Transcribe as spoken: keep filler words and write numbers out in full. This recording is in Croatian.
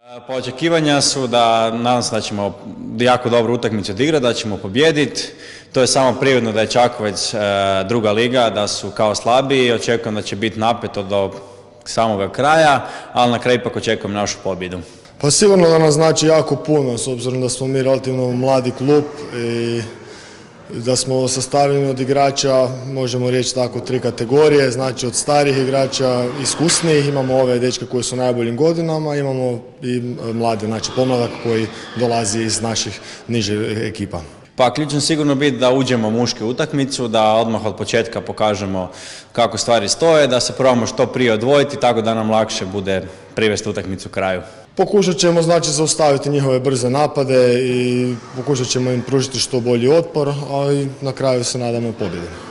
Pa očekivanja su da, nadam se da ćemo jako dobru utakmicu odigrati, da ćemo pobijediti. To je samo prirodno da je Čakovec e, druga liga, da su kao slabiji i očekujem da će biti napeto do samoga kraja, ali na kraju ipak očekujem našu pobjedu. Pa sigurno da nam znači jako puno, s obzirom da smo mi relativno mladi klub i da smo sastavljeni od igrača, možemo reći tako, tri kategorije, znači od starih igrača, iskusnijih, imamo ove dečke koji su u najboljim godinama, imamo i mlade, znači pomladak koji dolazi iz naših nižih ekipa. Pa ključno sigurno biti da uđemo u mušku utakmicu, da odmah od početka pokažemo kako stvari stoje, da se probamo što prije odvojiti, tako da nam lakše bude privesti utakmicu kraju. Pokušat ćemo znači zaustaviti njihove brze napade i pokušat ćemo im pružiti što bolji otpor, a i na kraju se nadamo pobjedi.